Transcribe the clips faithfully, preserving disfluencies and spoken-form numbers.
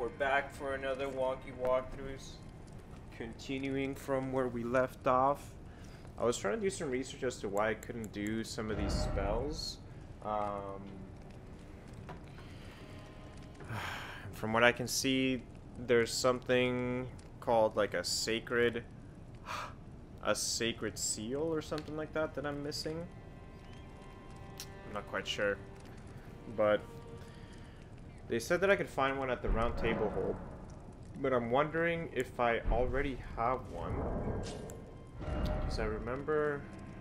We're back for another Won Kee walkthroughs. Continuing from where we left off. I was trying to do some research as to why I couldn't do some of these spells. Um, from what I can see, there's something called like a sacred... a sacred seal or something like that that I'm missing. I'm not quite sure. But they said that I could find one at the round table hole. But I'm wondering if I already have one. Because I remember...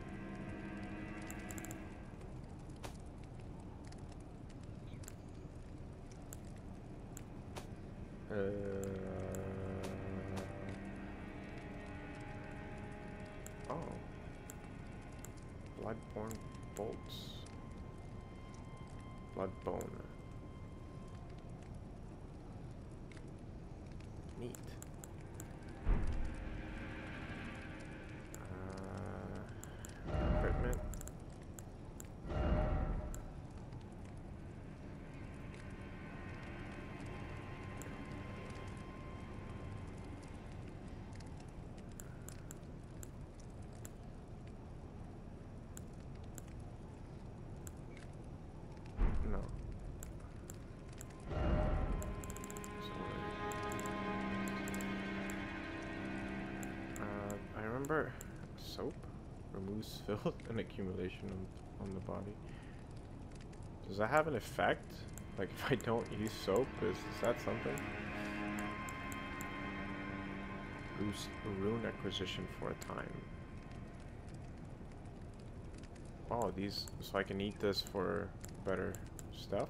Uh... Oh. Bloodborne bolts. Bloodbone. Neat. Uh, equipment. No. I remember soap removes filth and accumulation on, on the body. Does that have an effect? Like if I don't use soap, is, is that something? Boost rune acquisition for a time. Oh, these, so I can eat this for better stuff?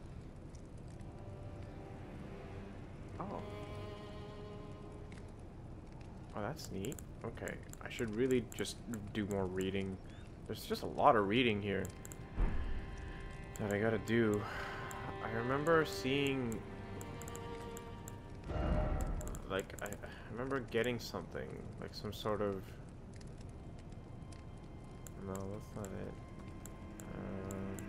Oh. Oh, that's neat. Okay, I should really just do more reading. There's just a lot of reading here that I gotta do. I remember seeing... Like, I, I remember getting something. Like some sort of... No, that's not it. Um...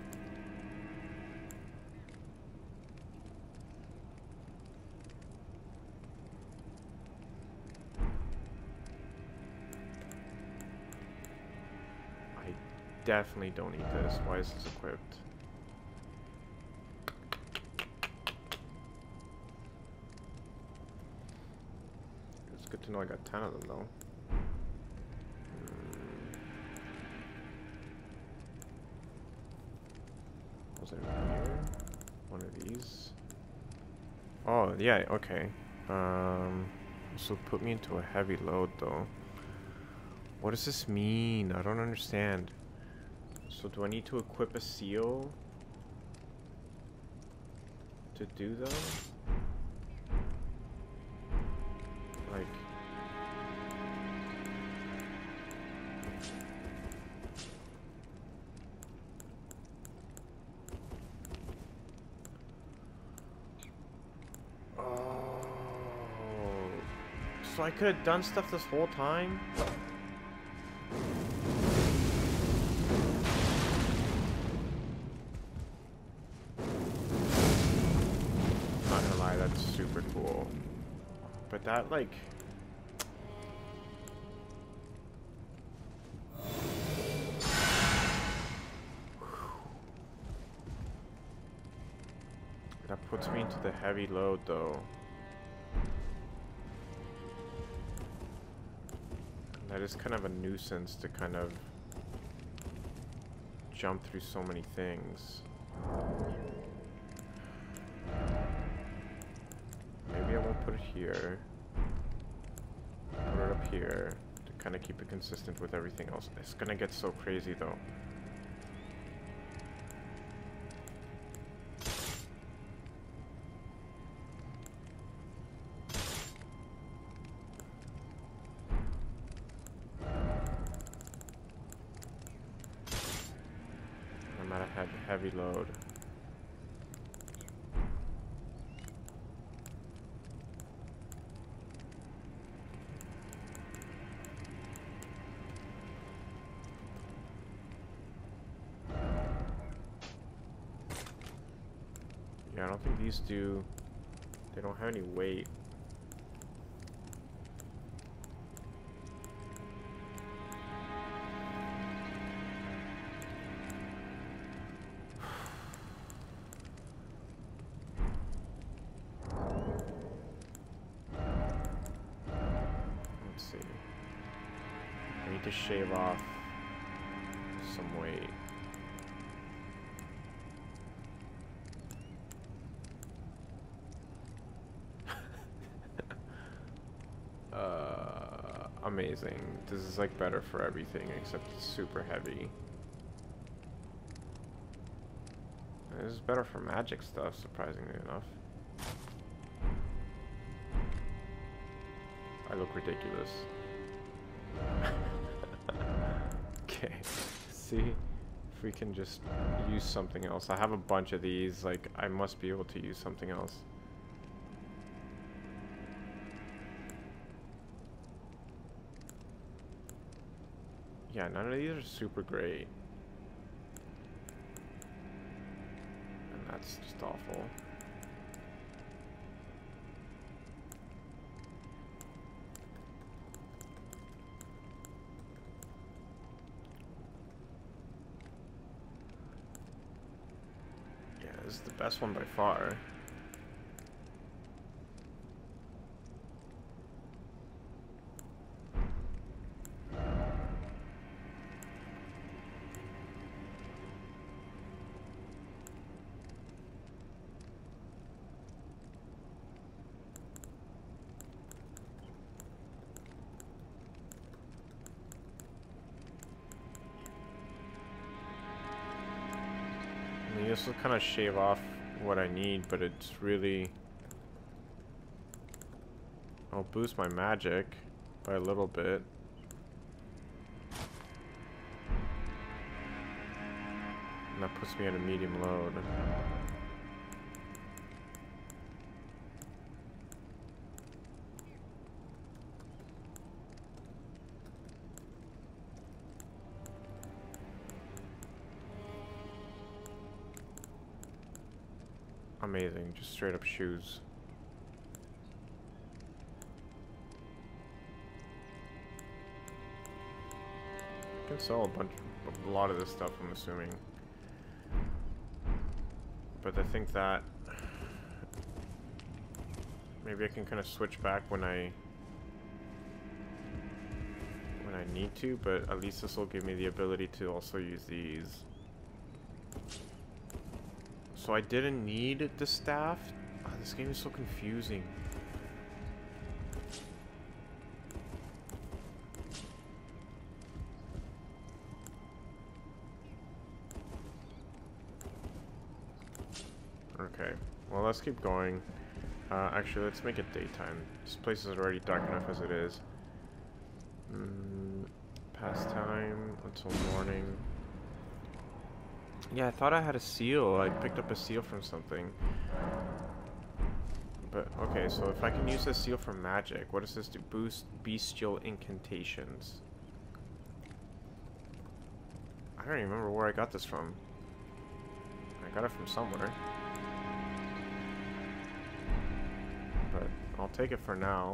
Definitely don't eat this. Why is this equipped? It's good to know I got ten of them though. Hmm. Was it in here? One of these? Oh yeah, okay. Um, this will put me into a heavy load though. What does this mean? I don't understand. So do I need to equip a seal to do them? Like... Oh... So I could have done stuff this whole time? Super cool. But that, like... That puts me into the heavy load, though. That is kind of a nuisance to kind of jump through so many things. Maybe I won't put it here. Put it up here to kind of keep it consistent with everything else. It's gonna get so crazy though. I'm at a he- heavy load. I don't think these do They don't have any weight. Let's see. I need to shave off some weight. Uh, amazing. This is like better for everything except it's super heavy. This is better for magic stuff, surprisingly enough. I look ridiculous. Okay, see if we can just use something else. I have a bunch of these, like I must be able to use something else. Yeah, none of these are super great. And that's just awful. Yeah, this is the best one by far. This will kind of shave off what I need, but it's really... I'll boost my magic by a little bit. And that puts me at a medium load. Amazing, just straight up shoes. I can sell a bunch, a lot of this stuff, I'm assuming. But I think that maybe I can kind of switch back when I when I need to, but at least this will give me the ability to also use these. So I didn't need the staff? Oh, this game is so confusing. Okay, well let's keep going. Uh, actually, let's make it daytime. This place is already dark enough as it is. Mm, pastime until morning. Yeah, I thought I had a seal. I picked up a seal from something. But, okay, so if I can use this seal for magic, what does this do? Boost bestial incantations. I don't even remember where I got this from. I got it from somewhere. But I'll take it for now.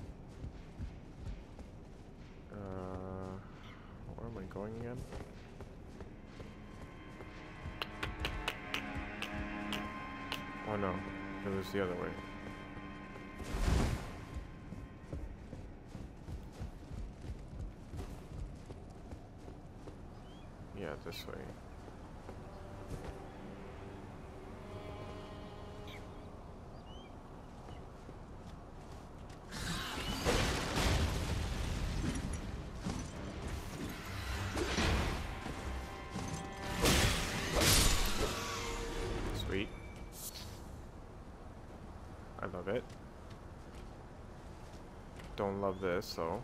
Uh, where am I going again? Oh no, it was the other way. Yeah, this way. Sweet. I love it. Don't love this, though.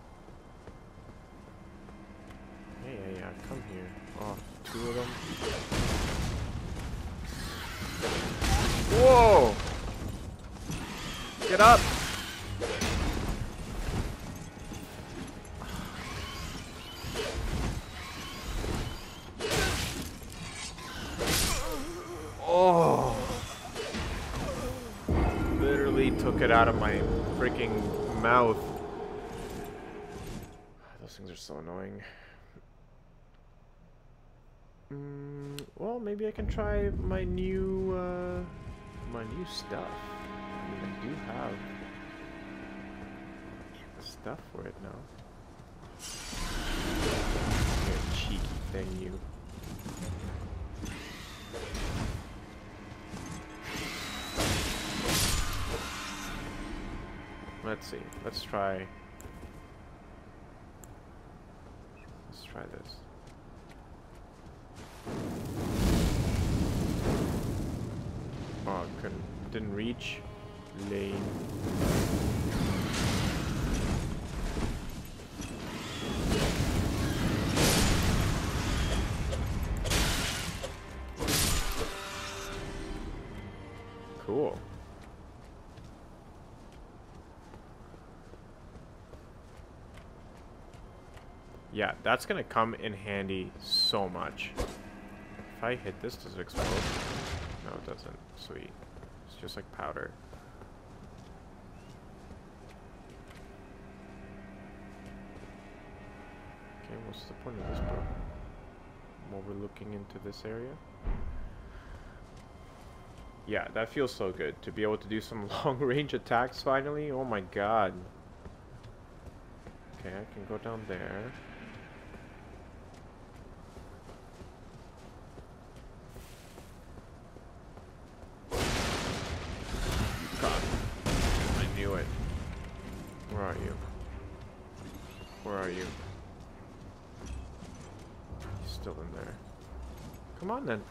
Yeah, yeah, yeah, come here. Oh, two of them. Whoa! Get up! Oh! Literally took it out of my freaking mouth. Those things are so annoying. Mm, well, maybe I can try my new, uh, my new stuff. I mean, I do have stuff for it now. You cheeky thing, you. Let's see. Let's try. Let's try this. Oh, couldn't. Didn't reach. Lane. Cool. Yeah, that's gonna come in handy so much. If I hit this, does it explode? No, it doesn't. Sweet. It's just like powder. Okay, what's the point of this book? While we're looking into this area? Yeah, that feels so good. To be able to do some long-range attacks finally. Oh my god. Okay, I can go down there. God. I knew it. Where are you? Where are you? He's still in there. Come on then.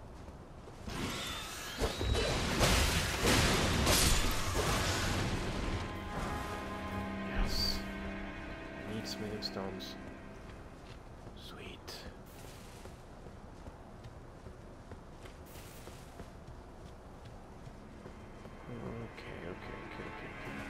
Yes. I need smoothing stones. Sweet. Okay, okay, okay, okay, okay.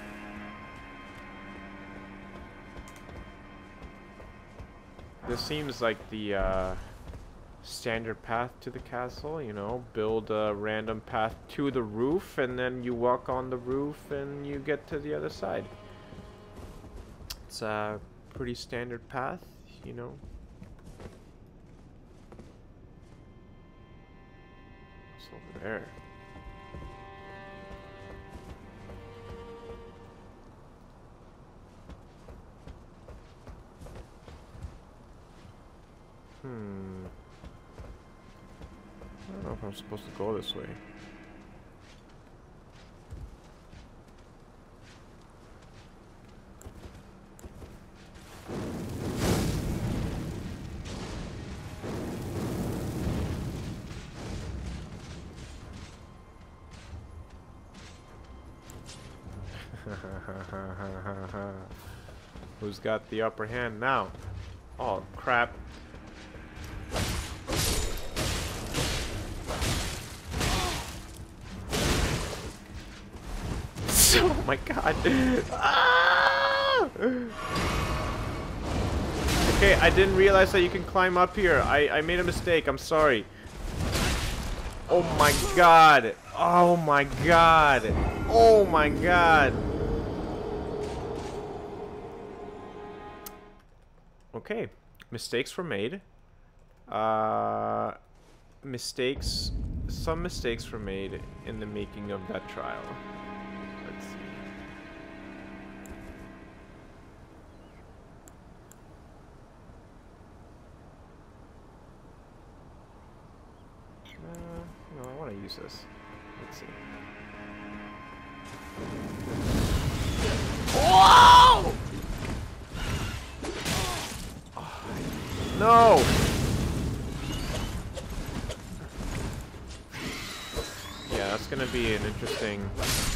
This seems like the uh, standard path to the castle, you know, build a random path to the roof and then you walk on the roof and you get to the other side. It's a pretty standard path, you know. What's over there? Hmm. I don't know if I'm supposed to go this way. Who's got the upper hand now? Oh, crap. Oh my god. Ah! Okay, I didn't realize that you can climb up here. I, I made a mistake. I'm sorry. Oh my god. Oh my god. Oh my god. Okay. Mistakes were made. Uh, mistakes. Some mistakes were made in the making of that trial. Let's see. Uh, no, I want to use this. Let's see. Whoa! Oh, no! Yeah, that's gonna be an interesting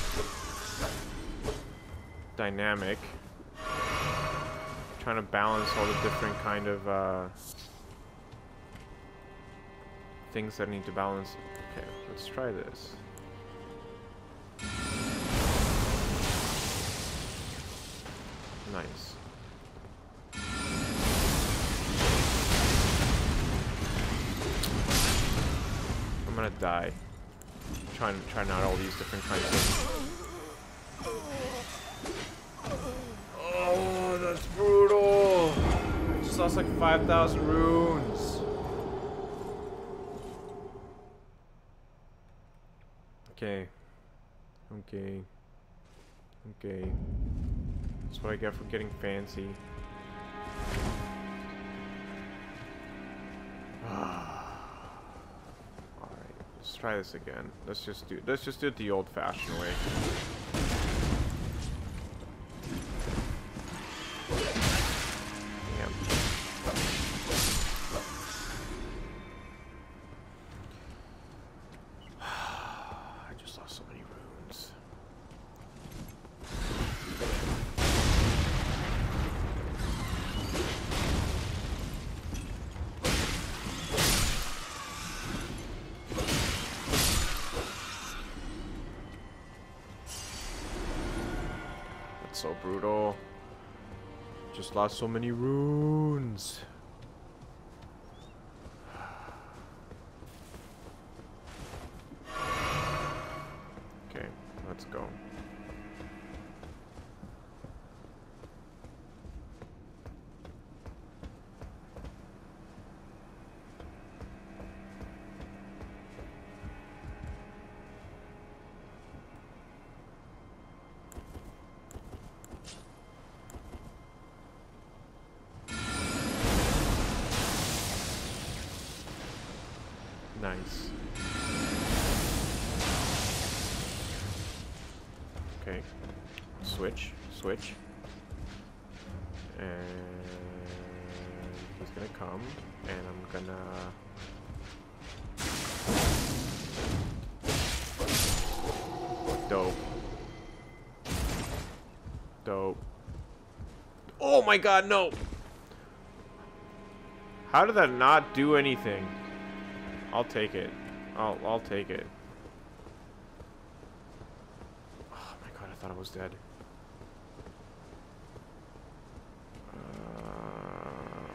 dynamic. Trying to balance all the different kind of uh, things that I need to balance. Okay, let's try this. Nice. I'm gonna die. Trying trying out all these different kinds of Oh, that's brutal. I just lost like five thousand runes. Okay. Okay. Okay. That's what I get for getting fancy. Alright, let's try this again. Let's just do let's just do it the old-fashioned way. Damn. I just lost so many runes. So brutal. Just lost so many runes. Okay, let's go. Nice. Okay. Switch. Switch. And he's gonna come. And I'm gonna... Dope. Dope. Oh my god, no! How did that not do anything? I'll take it. I'll I'll take it. Oh my god, I thought I was dead. Uh,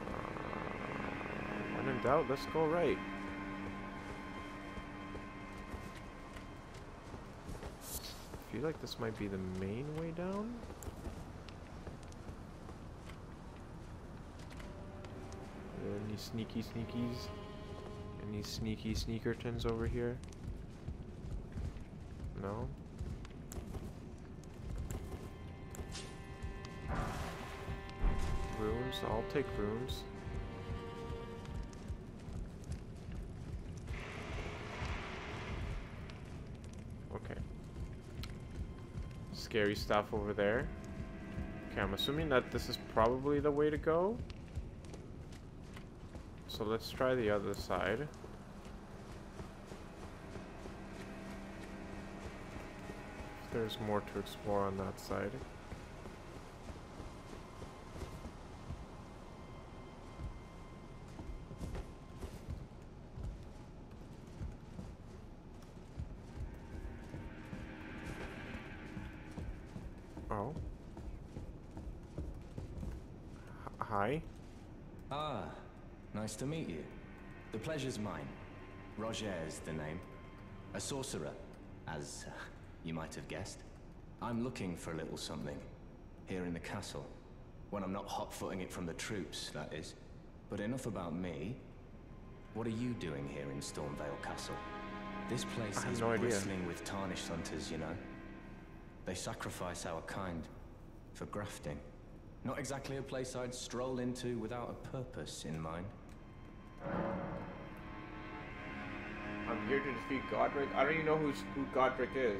when in doubt, let's go right. I feel like this might be the main way down. Any sneaky sneakies? Any sneaky sneakertons over here? No? Runes? I'll take runes. Okay. Scary stuff over there. Okay, I'm assuming that this is probably the way to go. So let's try the other side. There's more to explore on that side. Oh. H- hi. Ah. Nice to meet you. The pleasure's mine. Roger's the name. A sorcerer, as uh, you might have guessed. I'm looking for a little something here in the castle. When I'm not hot-footing it from the troops, that is. But enough about me. What are you doing here in Stormvale Castle? This place is no bristling idea. with tarnished hunters, you know. They sacrifice our kind for grafting. Not exactly a place I'd stroll into without a purpose in mind. I'm here to defeat Godric. I don't even know who's, who Godric is.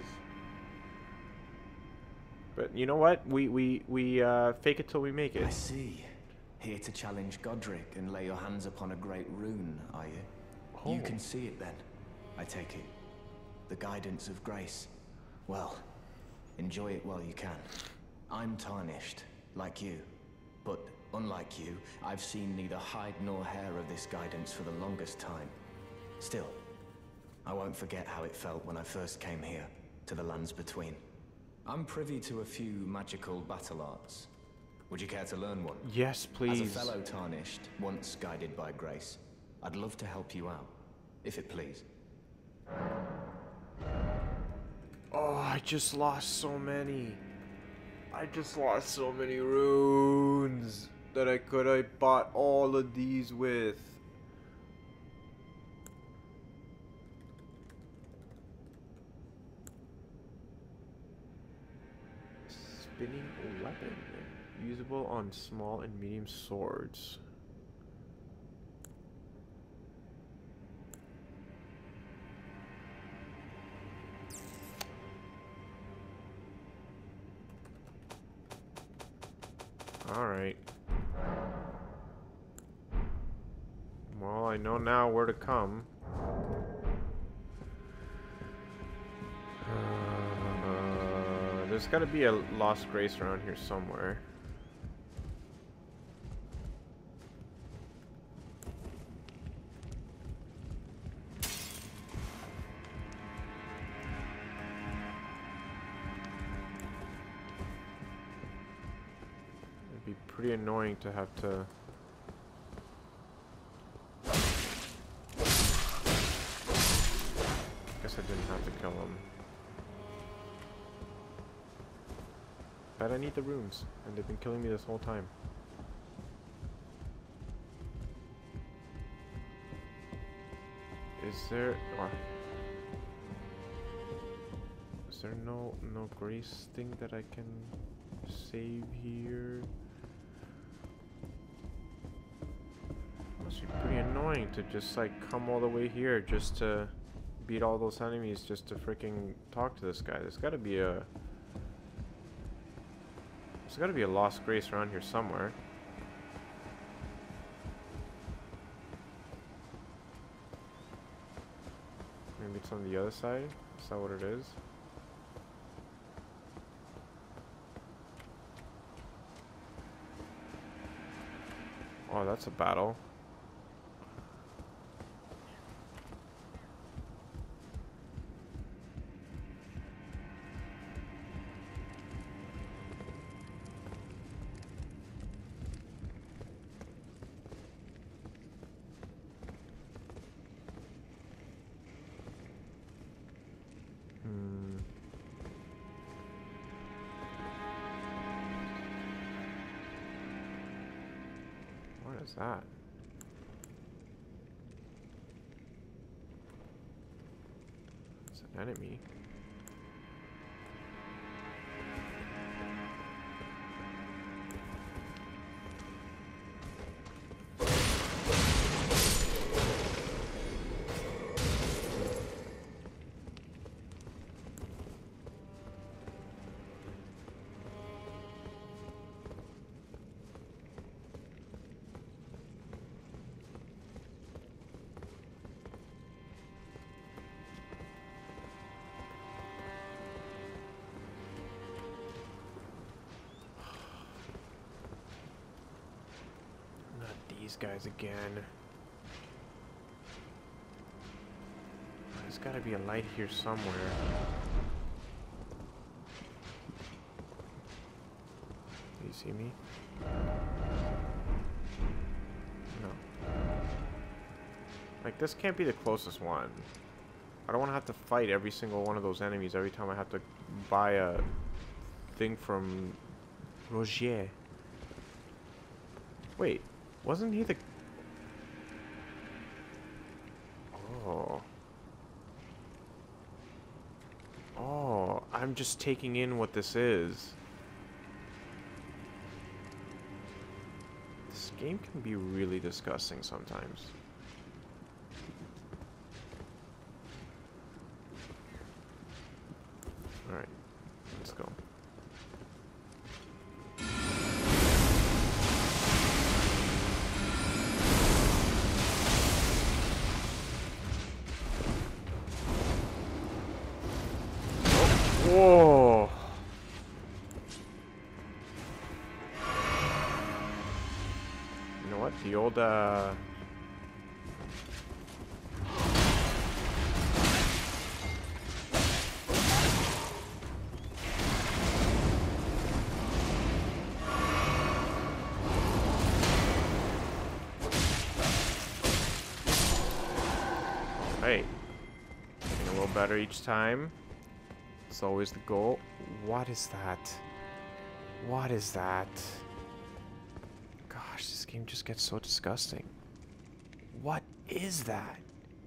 But you know what? We we we uh, fake it till we make it. I see. Here to challenge Godric and lay your hands upon a great rune, are you? Oh. You can see it then, I take it. The guidance of grace. Well, enjoy it while you can. I'm tarnished, like you. But unlike you, I've seen neither hide nor hair of this guidance for the longest time. Still, I won't forget how it felt when I first came here, to the lands between. I'm privy to a few magical battle arts. Would you care to learn one? Yes, please. As a fellow tarnished, once guided by grace, I'd love to help you out, if it please. Oh, I just lost so many. I just lost so many runes that I could have bought all of these with. Spinning weapon. Usable on small and medium swords. Alright. Well, I know now where to come. Uh, there's gotta be a lost grace around here somewhere. Pretty annoying to have to guess I didn't have to kill him. But I need the runes, and they've been killing me this whole time. Is there or is there no no grace thing that I can save here? Must be pretty annoying to just like come all the way here just to beat all those enemies just to freaking talk to this guy. There's gotta be a There's gotta be a lost grace around here somewhere. Maybe it's on the other side? Is that what it is? Oh, that's a battle. What is that? It's an enemy. These guys again. There's gotta be a light here somewhere. Do you see me? No. Like, this can't be the closest one. I don't want to have to fight every single one of those enemies every time I have to buy a thing from Rogier. Wait. Wasn't he the... Oh. Oh, I'm just taking in what this is. This game can be really disgusting sometimes. Alright, let's go. Whoa! You know what? The old, uh... Hey. Getting a little better each time. It's always the goal. What is that? What is that? Gosh, this game just gets so disgusting. What is that?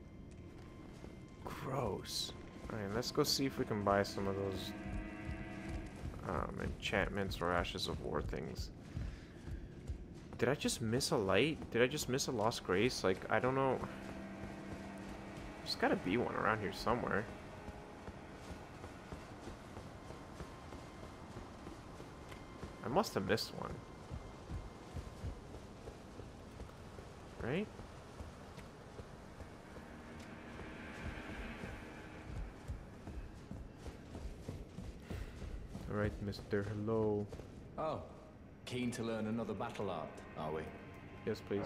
Gross. Alright, let's go see if we can buy some of those um, enchantments or ashes of war things. Did I just miss a light? Did I just miss a lost grace? Like, I don't know. There's gotta be one around here somewhere. I must have missed one. Right? Alright, Mister Hello. Oh, keen to learn another battle art, are we? Yes, please.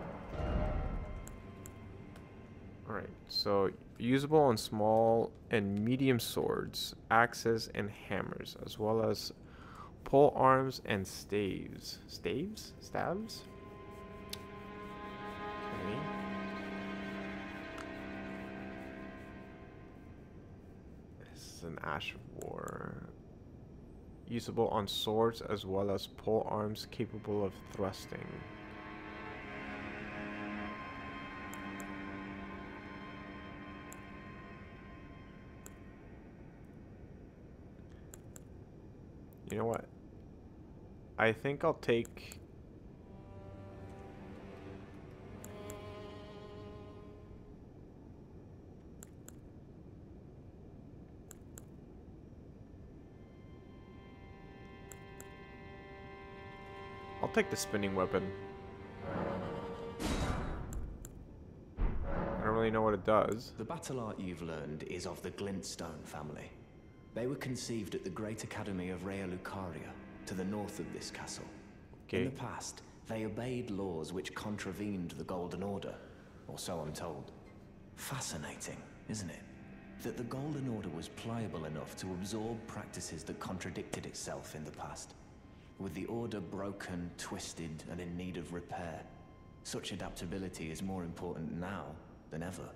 Alright, so usable on small and medium swords, axes, and hammers, as well as pole arms and staves. Staves? Stabs? Okay. This is an Ash of War. Usable on swords as well as pole arms capable of thrusting. You know what? I think I'll take... I'll take the spinning weapon. I don't really know what it does. The battle art you've learned is of the Glintstone family. They were conceived at the Great Academy of Rea Lucaria, to the north of this castle. Okay. In the past, they obeyed laws which contravened the Golden Order, or so I'm told. Fascinating, isn't it? That the Golden Order was pliable enough to absorb practices that contradicted itself in the past. With the Order broken, twisted, and in need of repair, such adaptability is more important now than ever.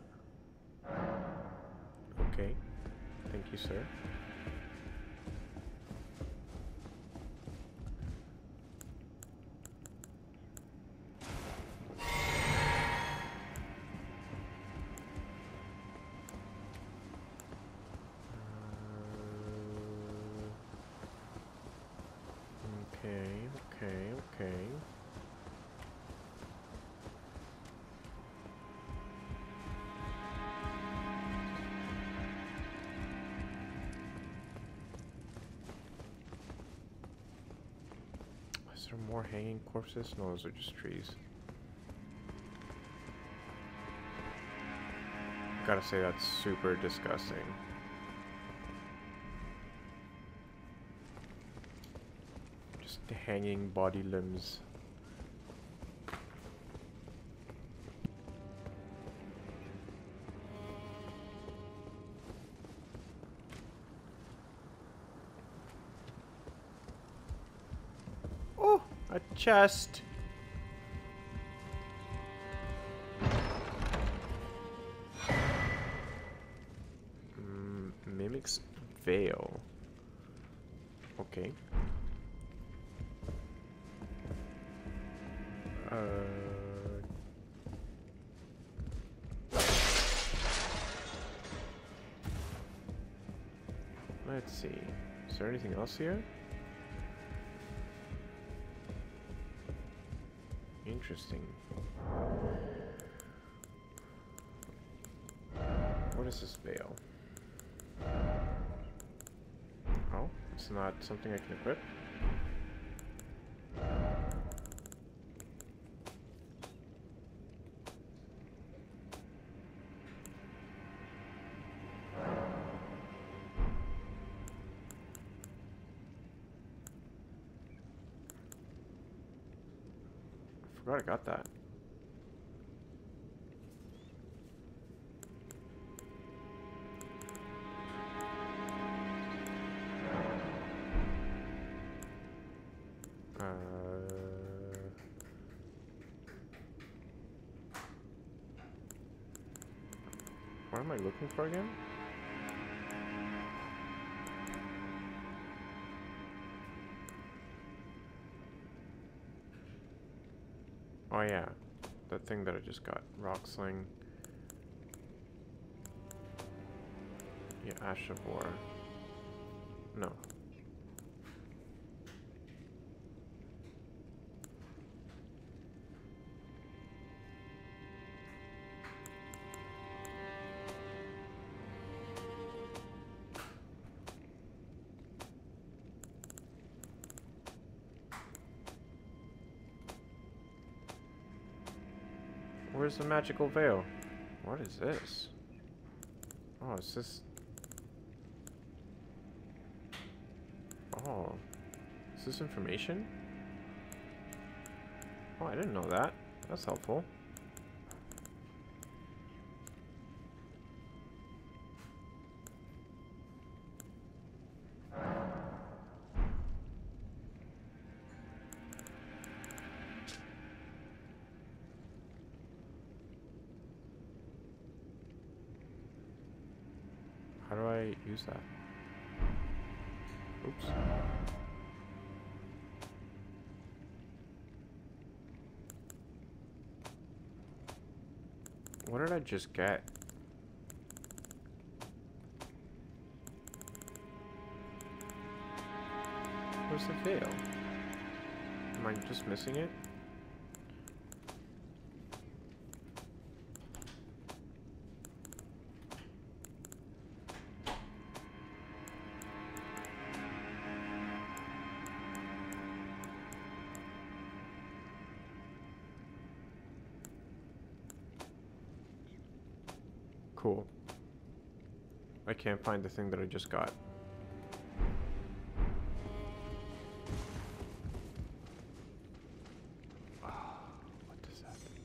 Okay. Thank you, sir. Okay, okay, okay. Is there more hanging corpses? No, those are just trees. Gotta say, that's super disgusting. Just hanging body limbs. Oh, a chest. Mm, mimics veil. Okay. Uh, let's see. Is there anything else here? Interesting. What is this veil? Oh, it's not something I can equip? I forgot I got that. Uh, what am I looking for again? Oh yeah, that thing that I just got. Rock sling. Yeah, ash of war. No. Where's the magical veil? What is this? Oh, is this... Oh. Is this information? Oh, I didn't know that. That's helpful. How do I use that? Oops. What did I just get? Where's the veil? Am I just missing it? Cool. I can't find the thing that I just got. Oh, what does that mean?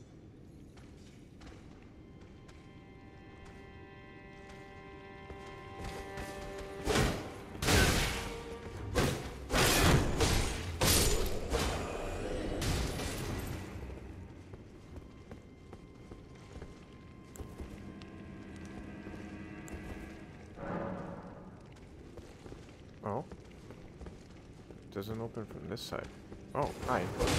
Oh. It doesn't open from this side. Oh, hi.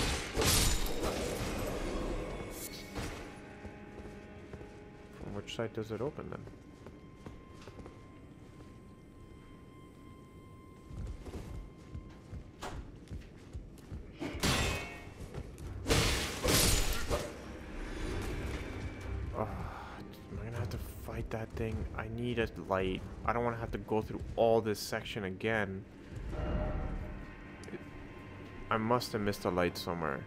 From which side does it open then? Oh, am I gonna have to fight that thing? I need a light. I don't want to have to go through all this section again. It, I must have missed a light somewhere.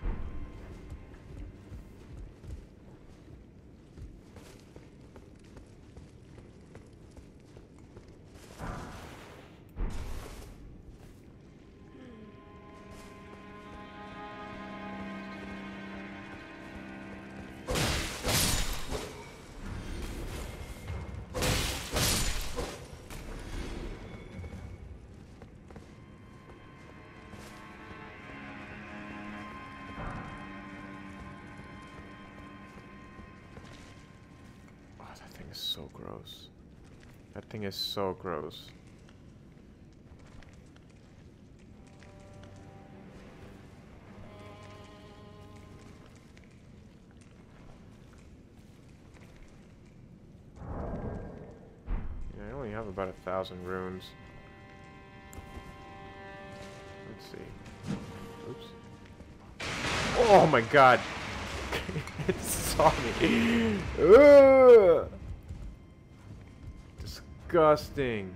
Is so gross. That thing is so gross. Yeah, I only have about a thousand runes. Let's see. Oops. Oh my god! It saw me. Ugh! Disgusting.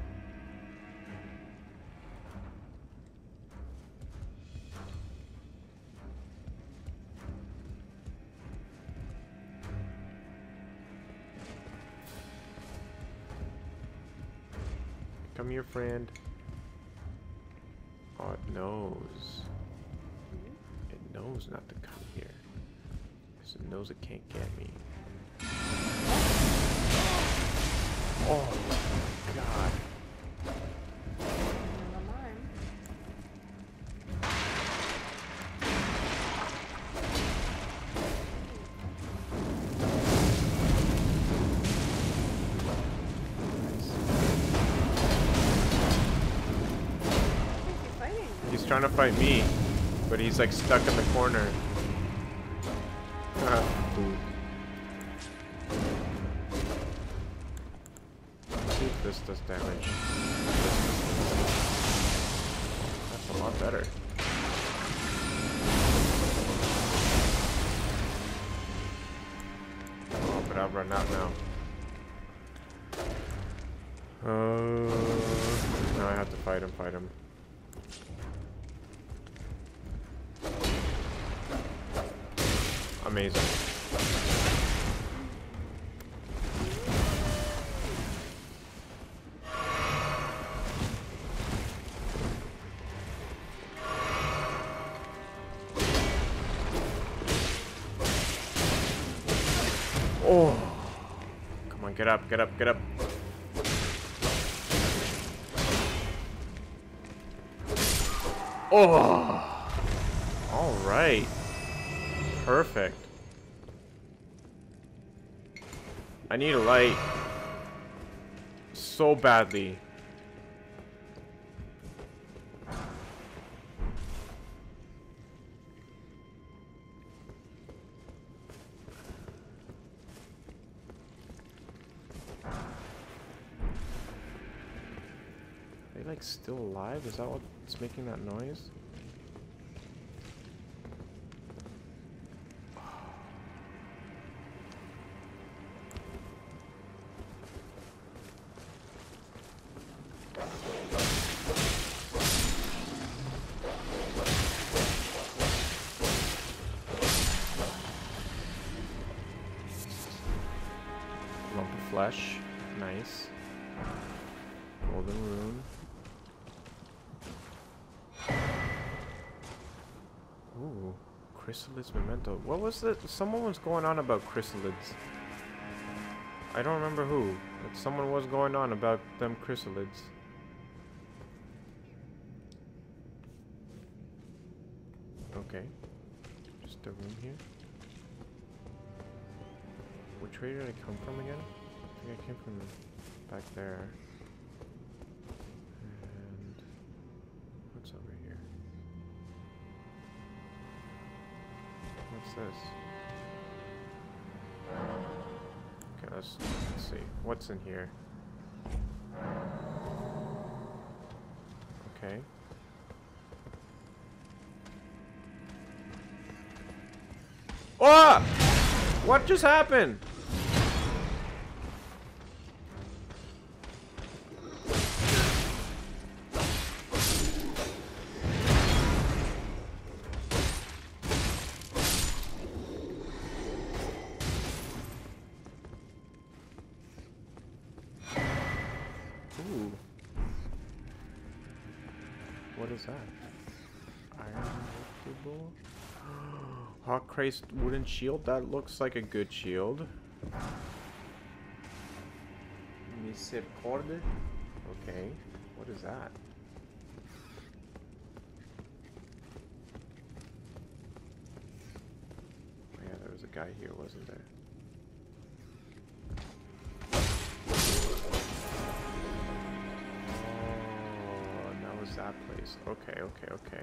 Come here, friend. Oh, it knows. It knows not to come here. Because it knows it can't get me. Oh my god. He's trying to fight me, but he's like stuck in the corner. See if this does damage. That's a lot better. Oh, but I've run out now. Uh, now I have to fight him, fight him. Amazing. Oh, come on, get up, get up, get up. Oh, all right. Perfect. I need a light so badly. Are they like still alive? Is that what's making that noise? Lump of flesh. Nice. Golden rune. Ooh. Chrysalids memento. What was it? Someone was going on about chrysalids. I don't remember who, but someone was going on about them chrysalids. Okay. Just a room here. Which way did I come from again? I think I came from back there. And what's over here? What's this? Okay, let's, let's see. What's in here? Okay. Oh! What just happened? Ooh. What is that? Iron workable? Hawk Christ wooden shield? That looks like a good shield. Misericord? Okay. What is that? Oh yeah, there was a guy here, wasn't there? Oh, and that was that place. Okay, okay, okay.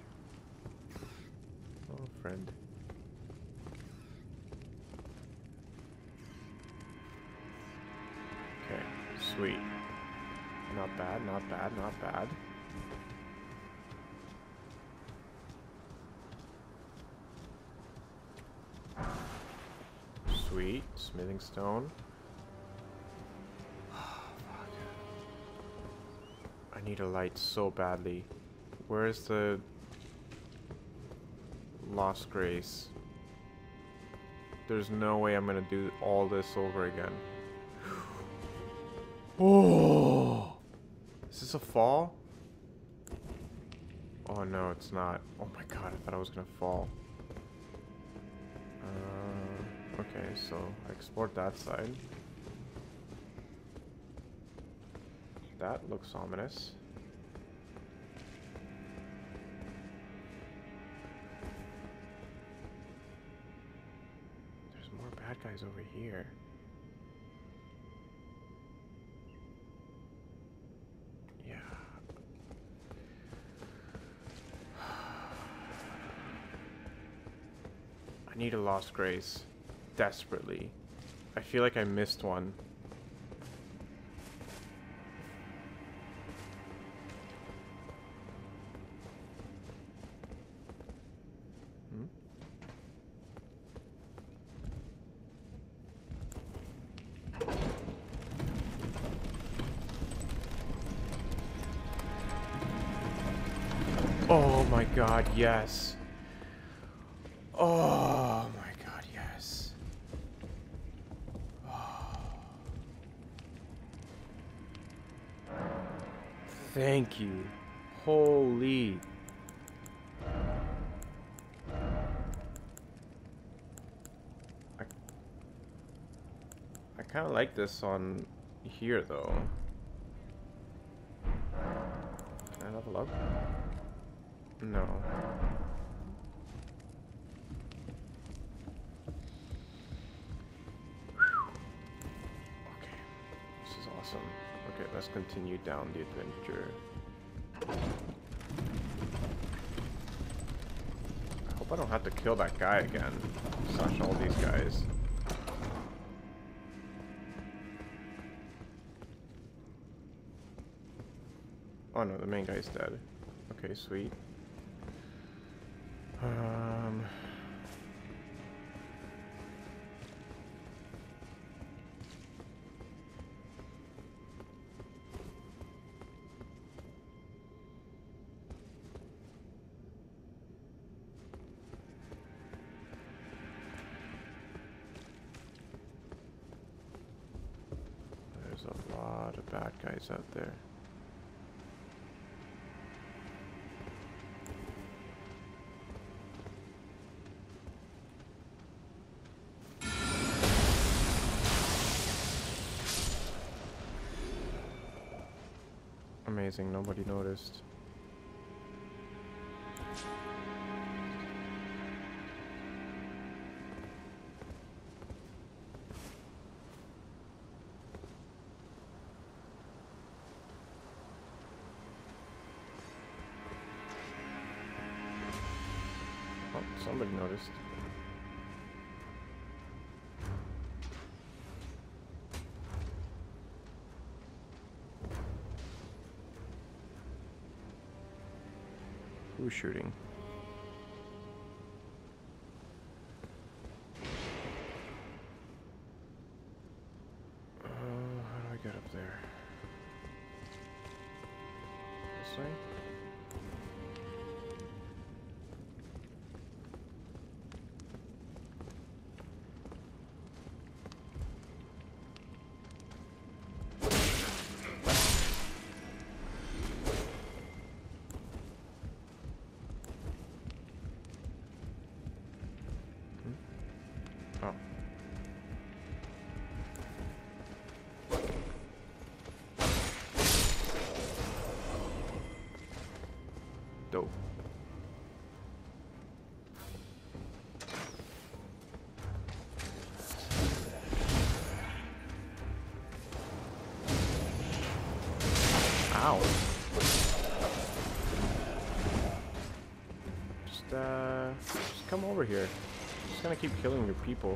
Oh, friend. Okay, sweet. Not bad, not bad, not bad. Sweet, smithing stone. Oh, fuck. I need a light so badly. Where's the Lost Grace? There's no way I'm gonna do all this over again. Oh! Is this a fall? Oh no, it's not. Oh my god, I thought I was gonna fall. Uh, okay, so I explored that side. That looks ominous. There's more bad guys over here. I need a Lost Grace. Desperately. I feel like I missed one. Hmm? Oh my god, yes. Oh my god, yes. Oh. Thank you. Holy. I, I kind of like this on here though. Can I level up? No. Okay. This is awesome. Okay, let's continue down the adventure. I hope I don't have to kill that guy again. Slash all these guys. Oh no, the main guy's dead. Okay, sweet. Um... There's a lot of bad guys out there. Amazing, nobody noticed. Oh, somebody noticed. Who's shooting? Uh, how do I get up there? This way? Oh. Dope. Ow. Just, uh, just come over here. I'm just gonna keep killing your people.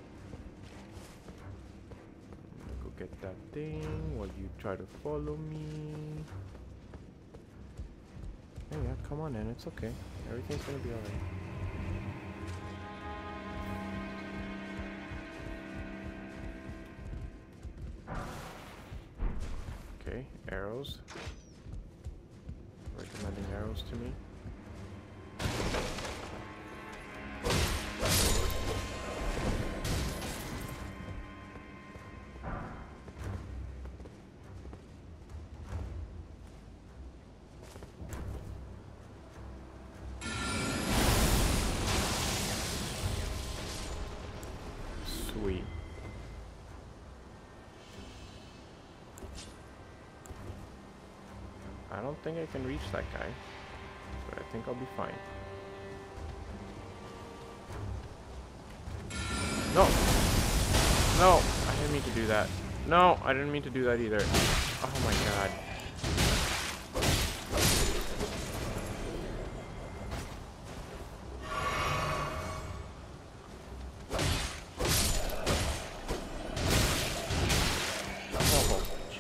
I'm gonna go get that thing while you try to follow me. Hey, yeah, come on in. It's okay. Everything's gonna be alright. Okay, arrows. Recommending arrows to me. Sweet. I don't think I can reach that guy, but I think I'll be fine. No! No! I didn't mean to do that. No! I didn't mean to do that either. Oh my god.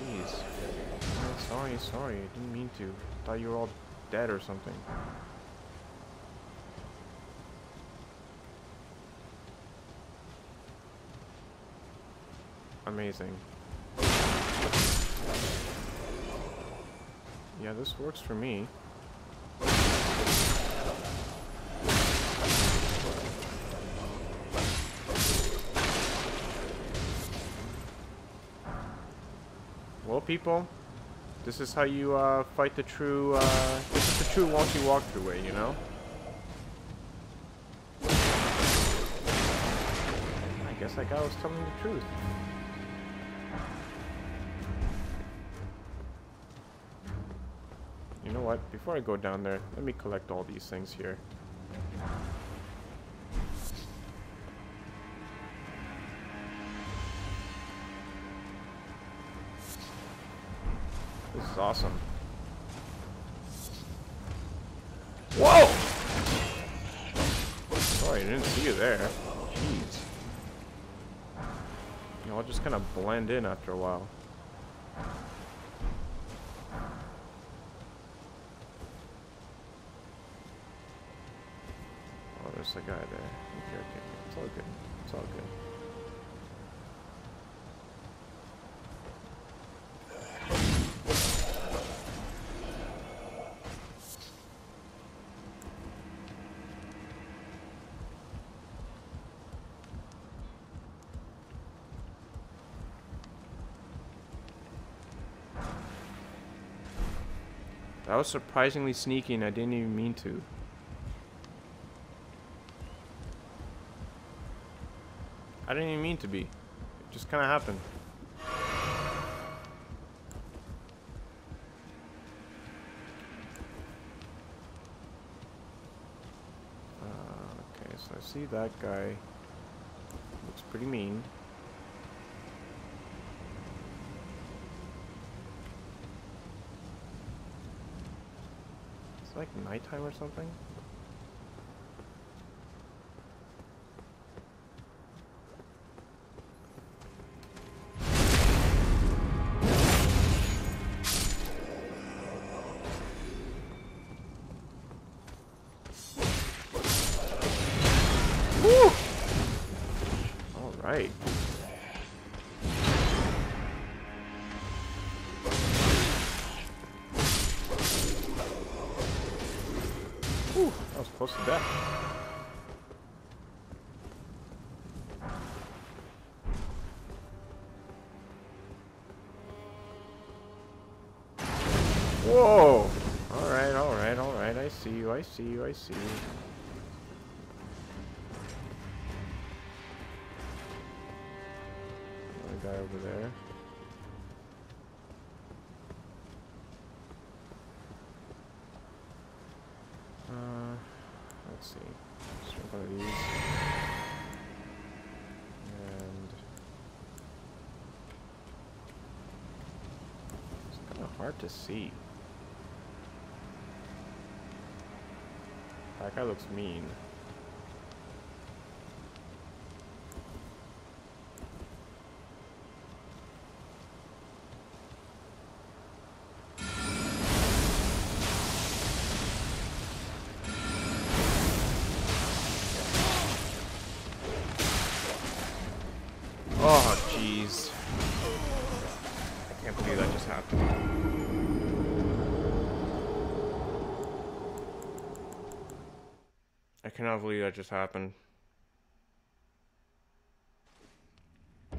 jeez. Sorry, sorry, I didn't mean to. Thought you were all dead or something. Amazing. Yeah, this works for me. Well, people, this is how you uh, fight the true, uh, this is the true wonky walkthrough way, you know? I guess that guy was telling the truth. You know what? Before I go down there, let me collect all these things here. This is awesome. Whoa! Sorry, I didn't see you there. Jeez. You know, I'll just kind of blend in after a while. Oh, there's a guy there. Okay, okay, okay. It's all good. It's all good. That was surprisingly sneaky and I didn't even mean to. I didn't even mean to be. It just kind of happened. Uh, okay, so I see that guy. Looks pretty mean. It's like nighttime or something. Woo! All right. Close to death. Whoa! Alright, alright, alright. I see you, I see you, I see you. Another guy over there. Uh... Let's see. Let's drink one of these. And it's kind of hard to see. That guy looks mean. Oh, jeez. I can't believe that just happened. I cannot believe that just happened. I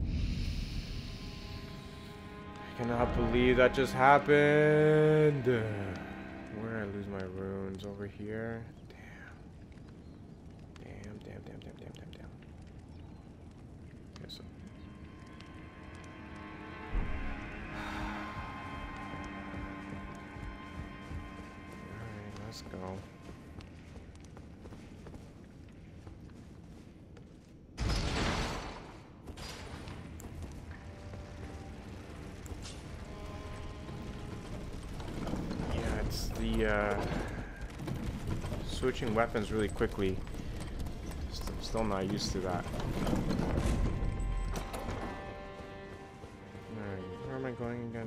cannot believe that just happened. Where did I lose my runes? Over here? Damn. Damn, damn, damn, damn, damn, damn, damn. Okay, so. Alright, let's go. The uh, switching weapons really quickly. St still not used to that. Alright, where am am I going again?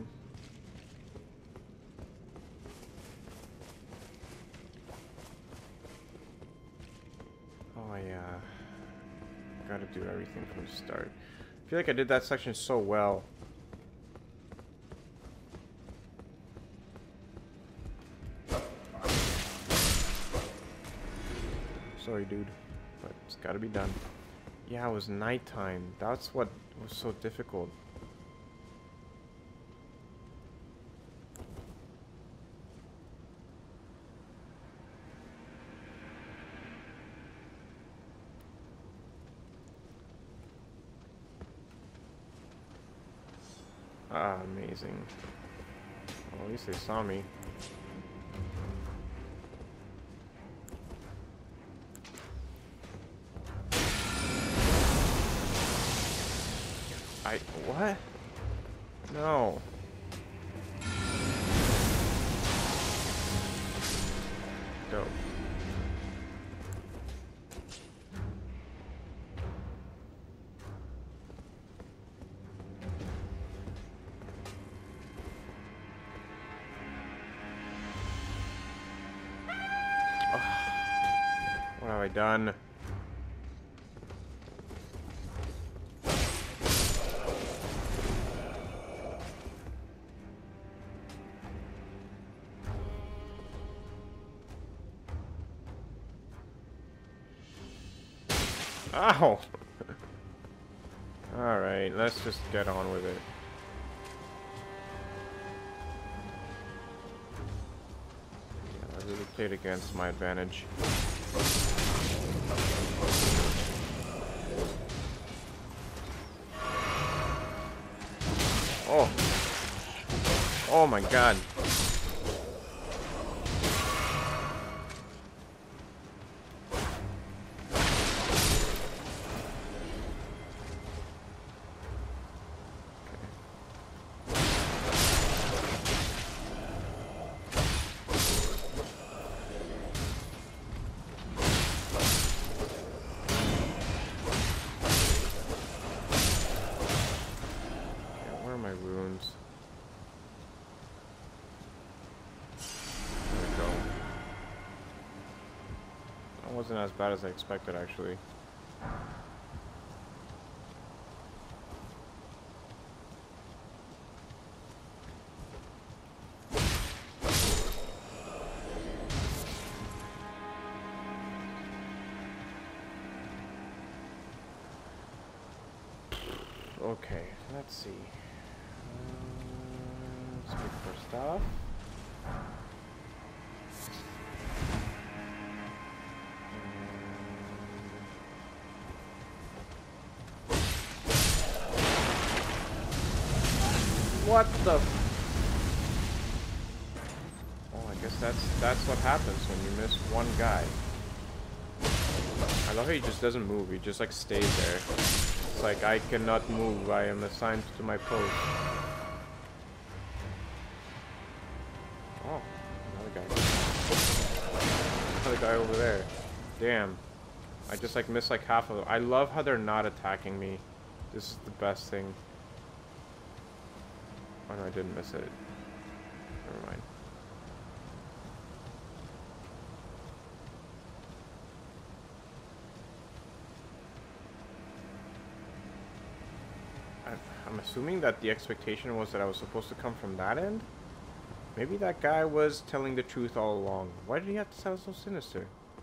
Oh, yeah. Gotta do everything from the start. I feel like I did that section so well. Sorry, dude. But it's gotta be done. Yeah, it was nighttime. That's what was so difficult. Ah, amazing. Well, at least they saw me. I... what? No. Dope. What have I done? Ow! Alright, let's just get on with it. Yeah, I really played against my advantage. Oh! Oh my god! Wasn't as bad as I expected, actually. Okay, let's see. Uh, let's look for stuff. What the f- Oh, I guess that's that's what happens when you miss one guy. I love how he just doesn't move, he just like stays there. It's like, I cannot move, I am assigned to my post. Oh, another guy. Another guy over there. Damn. I just like missed like half of them. I love how they're not attacking me. This is the best thing. Oh no, I didn't miss it. Never mind. I, I'm assuming that the expectation was that I was supposed to come from that end? Maybe that guy was telling the truth all along. Why did he have to sound so sinister?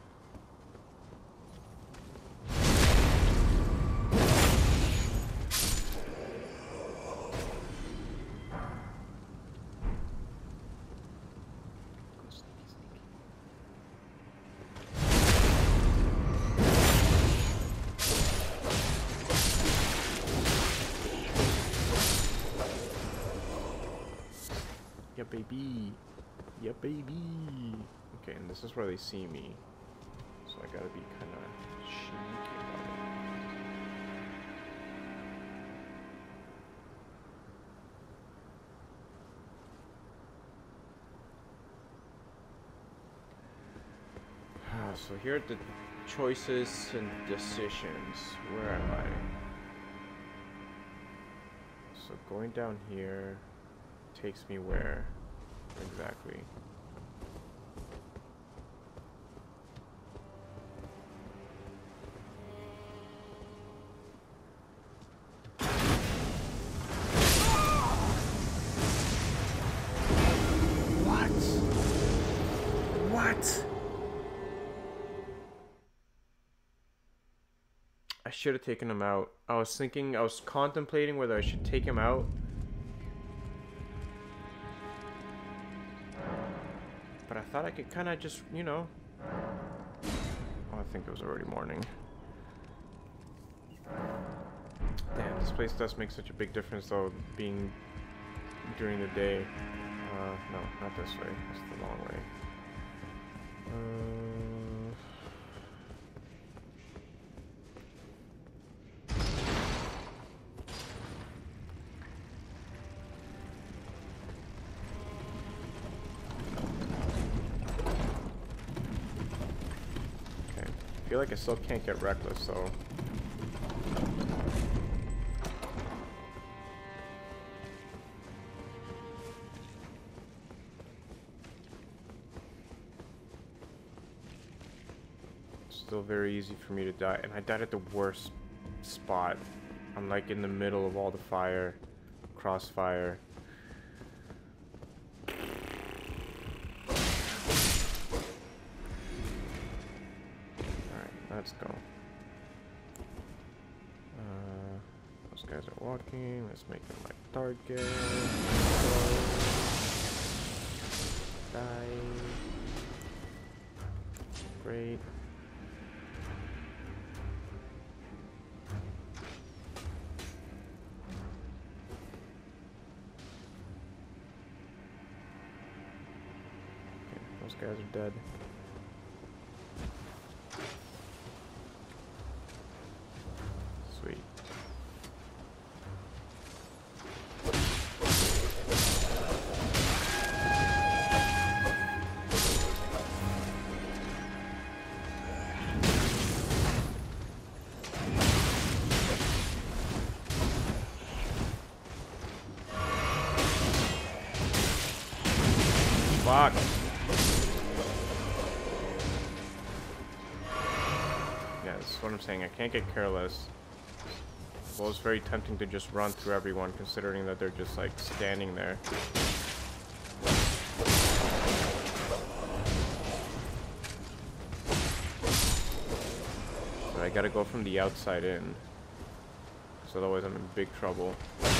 Baby. Yeah, baby. Okay, and this is where they see me. So I gotta be kind of sneaky about it. Ah, so here are the choices and decisions. Where am I? So So going down here takes me where exactly? I should have taken him out. I was thinking, I was contemplating whether I should take him out. But I thought I could kind of just, you know. Oh, I think it was already morning. Damn, this place does make such a big difference though, being during the day. Uh, no, not this way. That's the long way. Uh... I feel like I still can't get reckless, so still very easy for me to die, and I died at the worst spot. I'm like in the middle of all the fire, crossfire. Let's go. Uh, those guys are walking. Let's make them my target. Die. Great. Okay, those guys are dead. Sweet. Fuck. Yeah, this is what I'm saying. I can't get careless. Well, it's very tempting to just run through everyone, considering that they're just like standing there. But I gotta go from the outside in, so otherwise I'm in big trouble.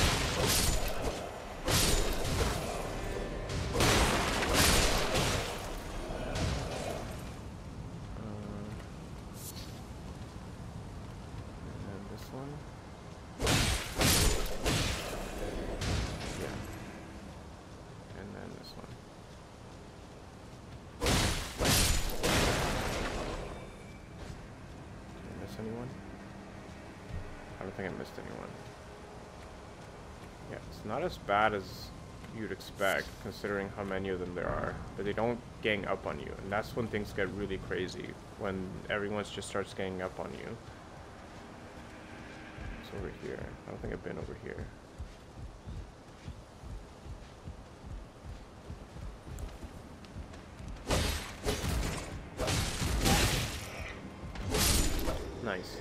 Anyone? I don't think I missed anyone. Yeah, it's not as bad as you'd expect, considering how many of them there are. But they don't gang up on you, and that's when things get really crazy, when everyone just starts ganging up on you. It's over here. I don't think I've been over here. Nice.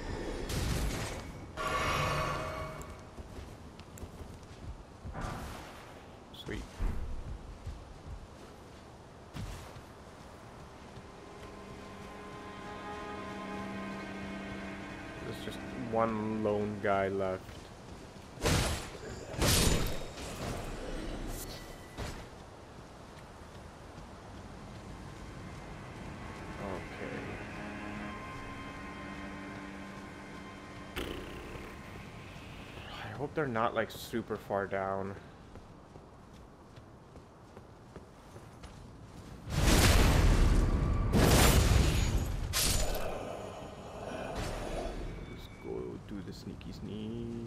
Sweet. There's just one lone guy left. I hope they're not like super far down. Let's go do the sneaky sneak.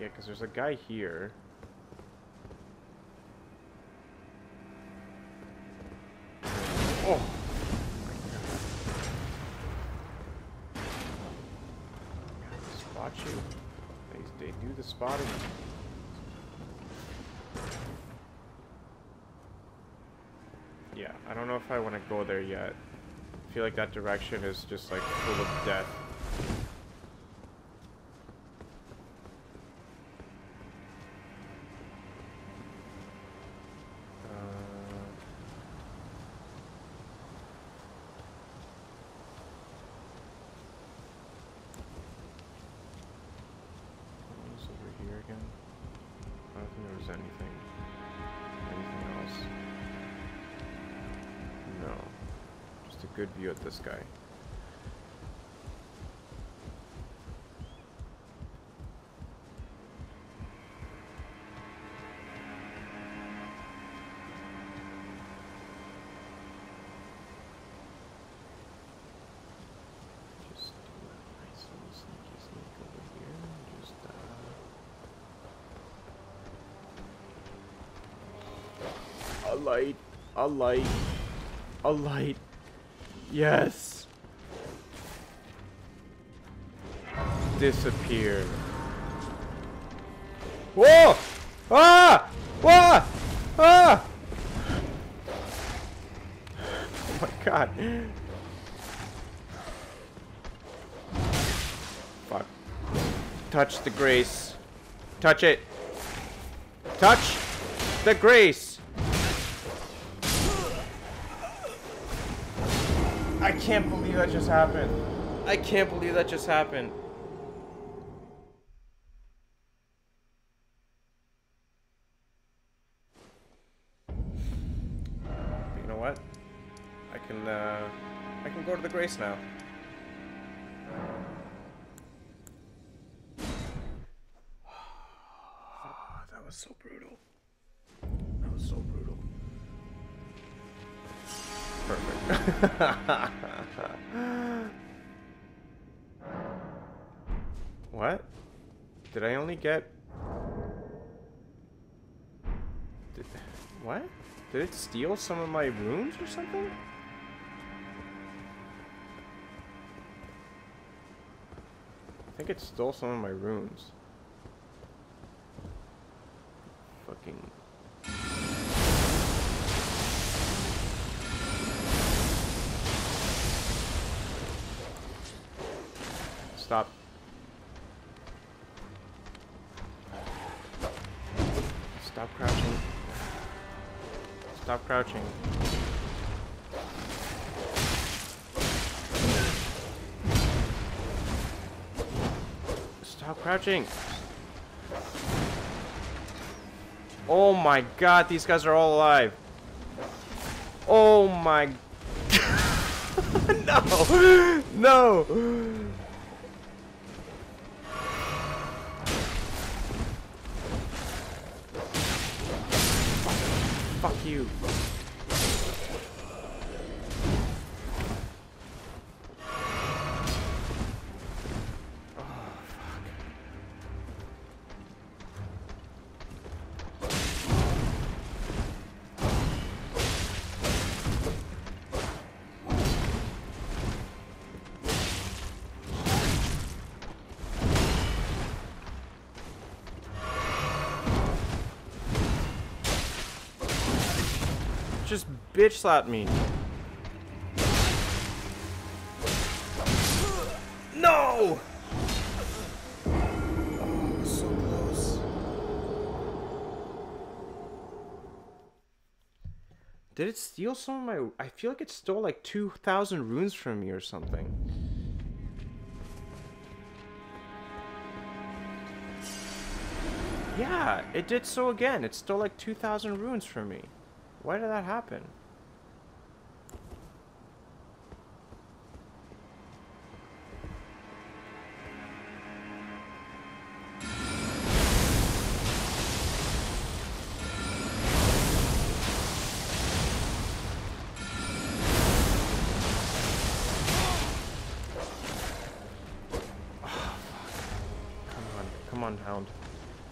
Yeah, because there's a guy here. Oh! Spot you. They, they do the spotting. Yeah, I don't know if I want to go there yet. I feel like that direction is just like full of death. Good view at this guy. Just do a nice little sneaky sneak over here. Just uh... a light, a light, a light. Yes. Disappear. Whoa! Ah! Ah! Ah! Oh my god. Fuck. Touch the grace. Touch it. Touch the grace. I can't believe that just happened. I can't believe that just happened. You know what? I can, uh, I can go to the grace now. That was so brutal. That was so brutal. Perfect. What? Did I only get... Did... What? Did it steal some of my runes or something? I think it stole some of my runes. Fucking... Stop. Stop crouching. Stop crouching. Stop crouching. Oh my god, these guys are all alive. Oh my... No! No! Fuck you. Just bitch slapped me. No! Oh, so close. Did it steal some of my... I feel like it stole like two thousand runes from me or something. Yeah, it did so again. It stole like two thousand runes from me. Why did that happen? Oh, fuck. Come on, come on, Hound.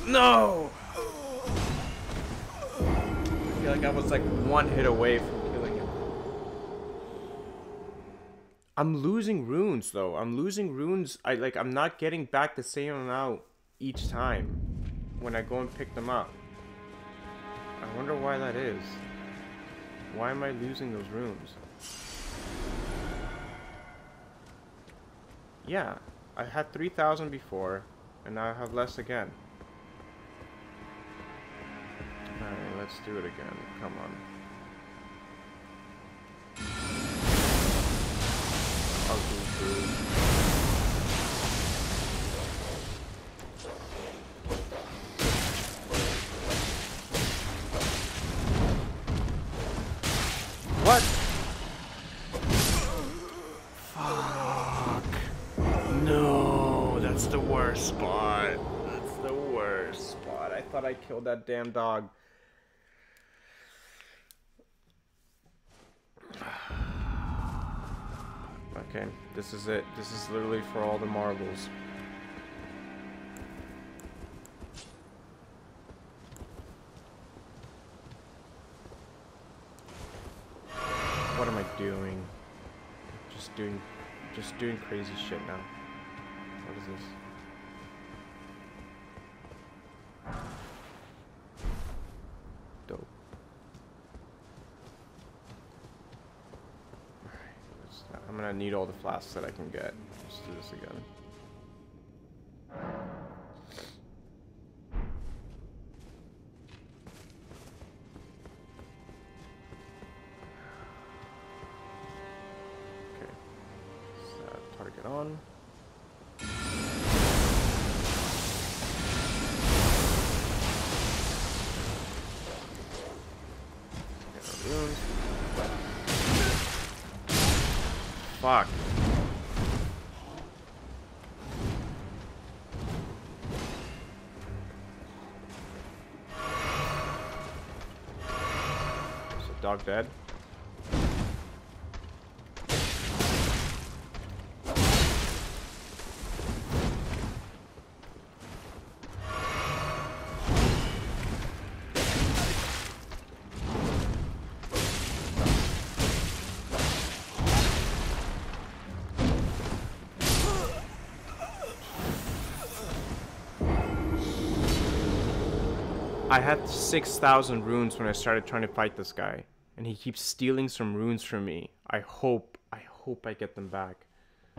No! I feel like I was like one hit away from killing him. I'm losing runes though. I'm losing runes. I like I'm not getting back the same amount each time when I go and pick them up. I wonder why that is. Why am I losing those runes? Yeah, I had three thousand before, and now I have less again. Alright, let's do it again. Come on. I'll go through. What? Fuck. No, that's the worst spot. That's the worst spot. I thought I killed that damn dog. Okay, this is it. This is literally for all the marbles. What am I doing? Just doing, just doing crazy shit now. What is this? Dope. I'm gonna need all the flasks that I can get. Let's do this again. Okay. Set target on. Get our runes. Fuck. Is the dog dead? I had six thousand runes when I started trying to fight this guy, and he keeps stealing some runes from me. I hope, I hope I get them back. At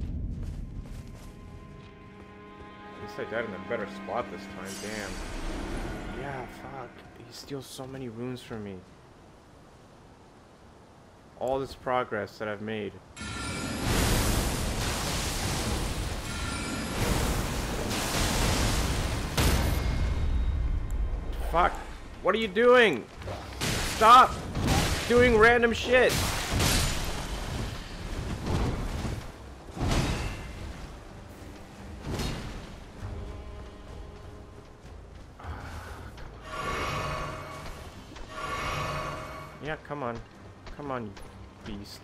least I died in a better spot this time, damn. Yeah, fuck. He steals so many runes from me. All this progress that I've made. Fuck. What are you doing? Stop doing random shit. Yeah, come on. Come on, you beast.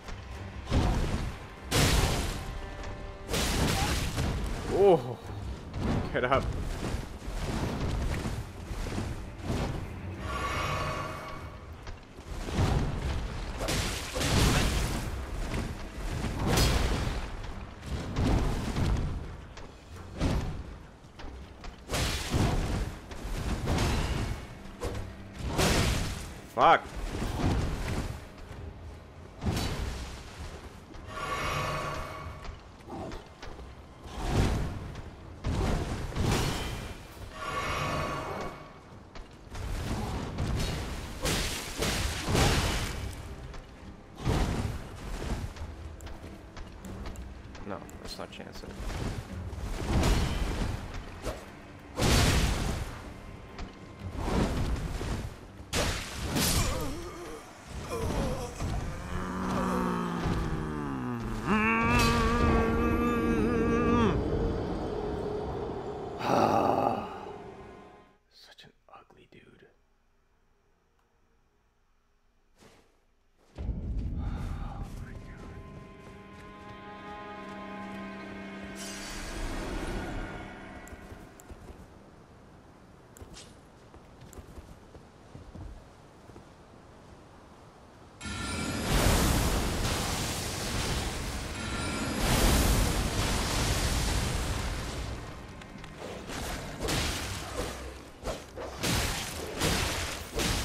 Oh, get up. Fuck. No, let's not chance it.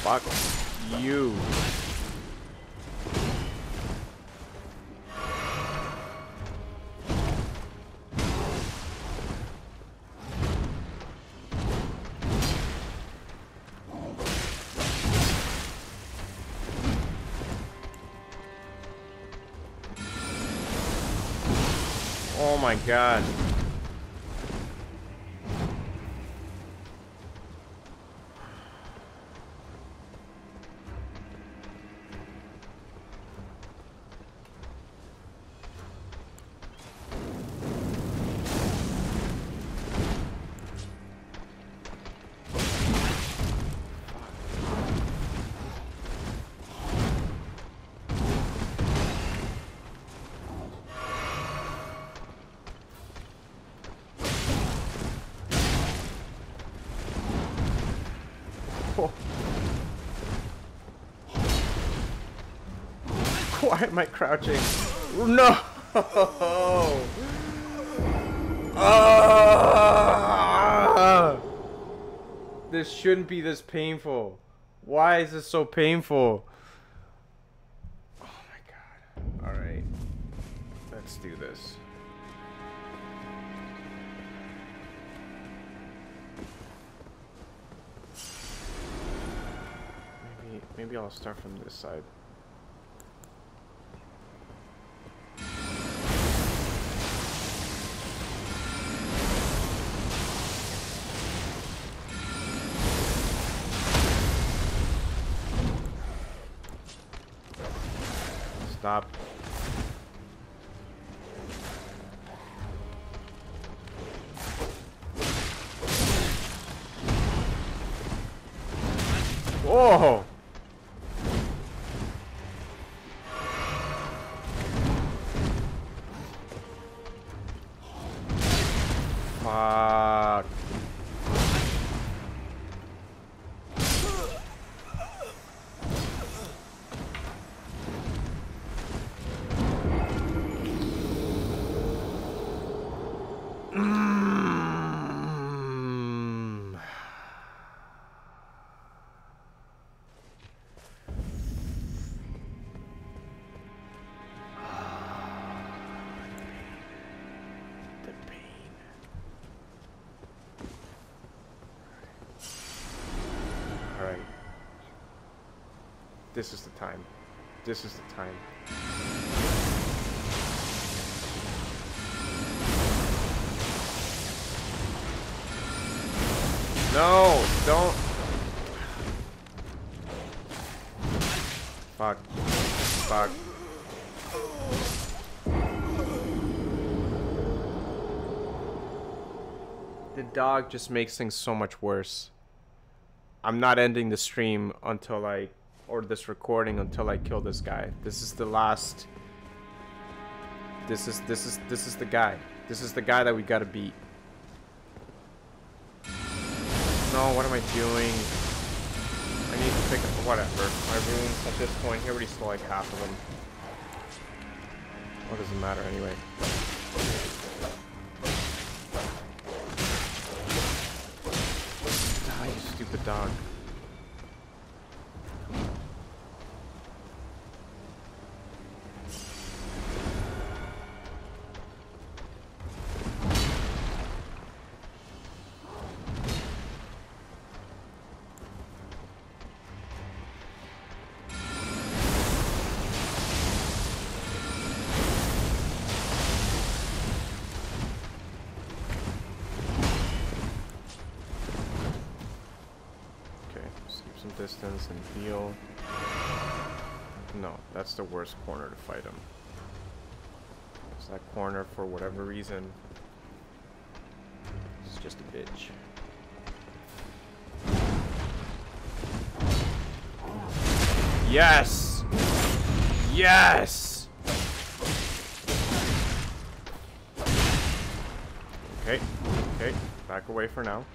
Fuck you. Oh my god. Why am I crouching? No! Ah! This shouldn't be this painful. Why is this so painful? Oh my god. Alright. Let's do this. Maybe, maybe I'll start from this side. Stop. Whoa! Fuck. This is the time. This is the time. No, don't. Fuck. Fuck. The dog just makes things so much worse. I'm not ending the stream until I... or this recording until I kill this guy. This is the last. This is this is this is the guy. This is the guy that we gotta beat. No, what am I doing? I need to pick up whatever. My runes at this point, he already stole like half of them. What does it matter anyway? Die, you stupid dog. Distance and heal. No, that's the worst corner to fight him. It's that corner for whatever reason. It's just a bitch. Yes! Yes! Okay, okay, back away for now.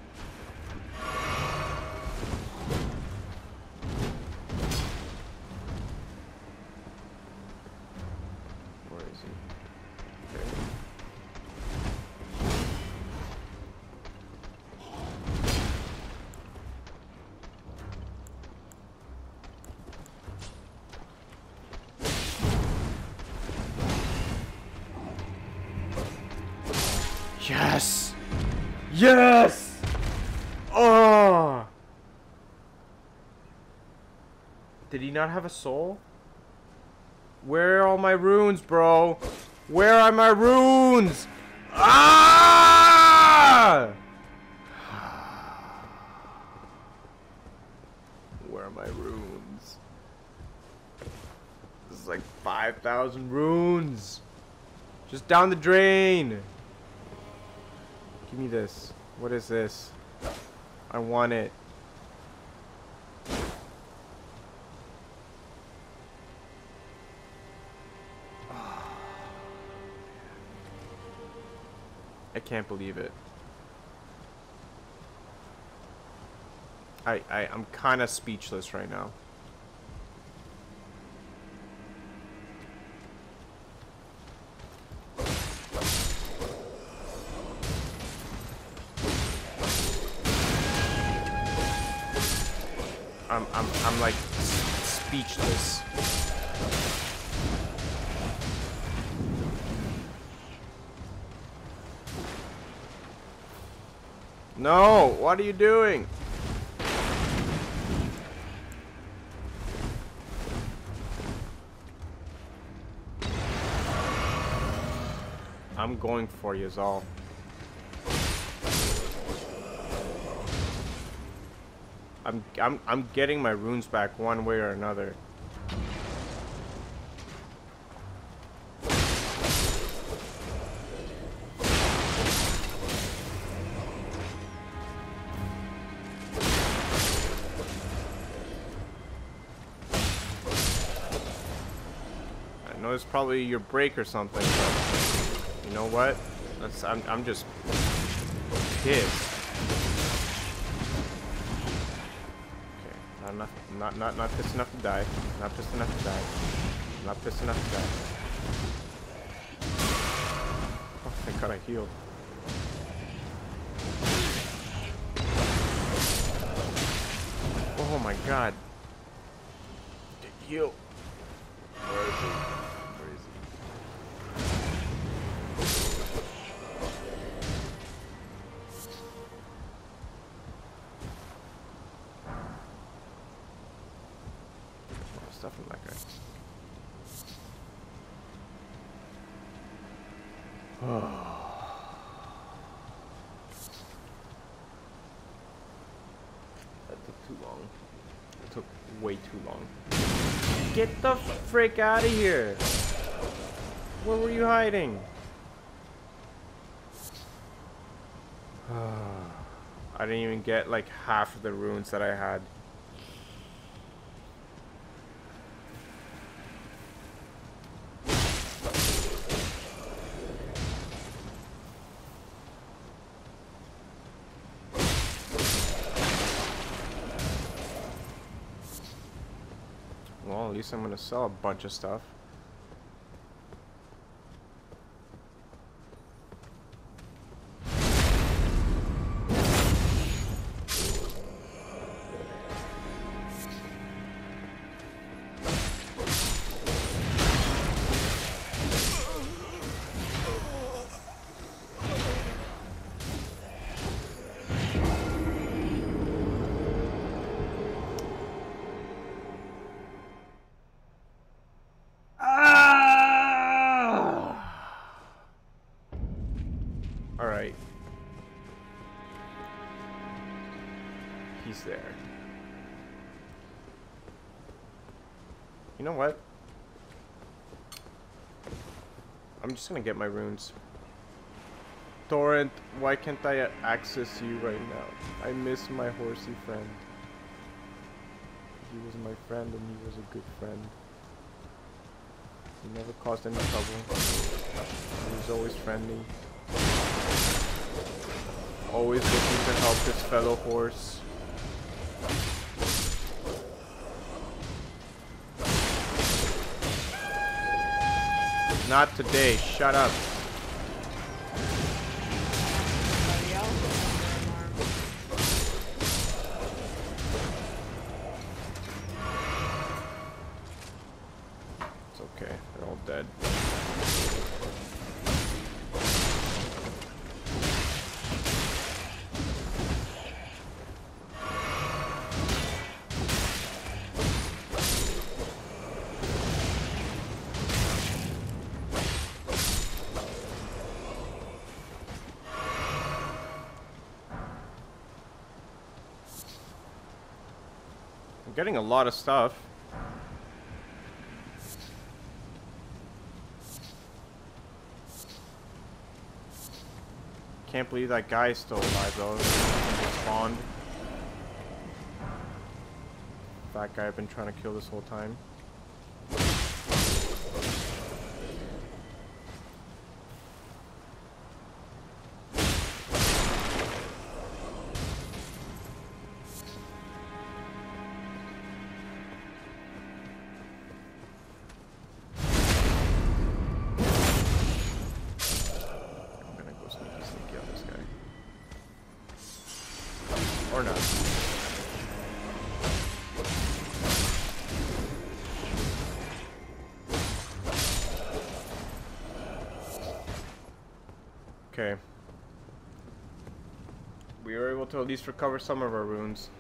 Yes! Yes! Oh! Did he not have a soul? Where are all my runes, bro? Where are my runes? Ah! Where are my runes? This is like five thousand runes. Just down the drain. Give me this. What is this? I want it. I can't believe it. I, I, I'm kind of speechless right now. I'm, I'm, I'm like speechless. No, what are you doing? I'm going for you, all. I'm I'm I'm getting my runes back one way or another. I know it's probably your break or something, but you know what? That's I'm I'm just pissed. I'm not, I'm not, not, not pissed enough to die. Not pissed enough to die. Not pissed enough to die. Oh, thank God I healed. Oh my God. Heal. Where is he? Where is he? Stuff from that guy. That took too long. It took way too long. Get the frick out of here! Where were you hiding? I didn't even get like half of the runes that I had. Well, at least I'm gonna sell a bunch of stuff. Alright. He's there. You know what? I'm just gonna get my runes. Torrent, why can't I access you right now? I miss my horsey friend. He was my friend and he was a good friend. He never caused any trouble. He was always friendly. Always looking to help his fellow horse. Not today, shut up. It's okay, they're all dead. I'm getting a lot of stuff. Can't believe that guy's still alive though. He spawned. That guy I've been trying to kill this whole time. Or not. Okay. We were able to at least recover some of our runes.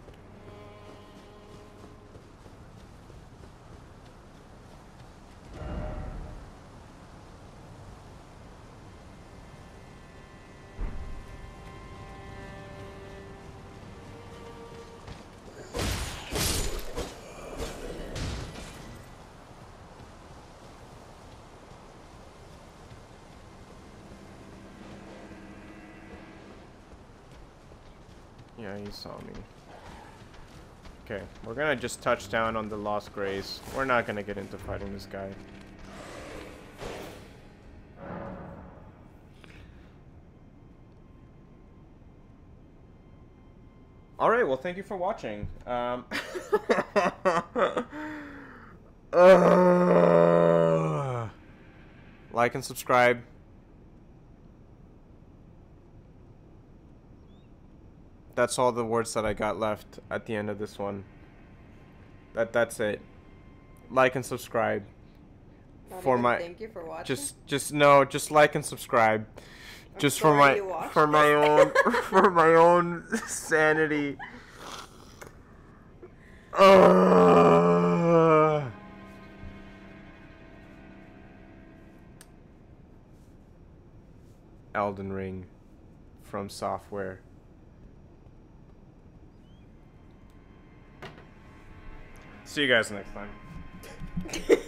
Yeah, he saw me. Okay, we're gonna just touch down on the Lost Grace. We're not gonna get into fighting this guy. Alright, well, thank you for watching. Um, uh, like and subscribe. That's all the words that I got left at the end of this one. That that's it. Like and subscribe. Not For even my thank you for watching. just just no, just like and subscribe. I'm Just for sorry my you watched for my this. own for my own sanity. Uh, Elden Ring from Software. See you guys next time.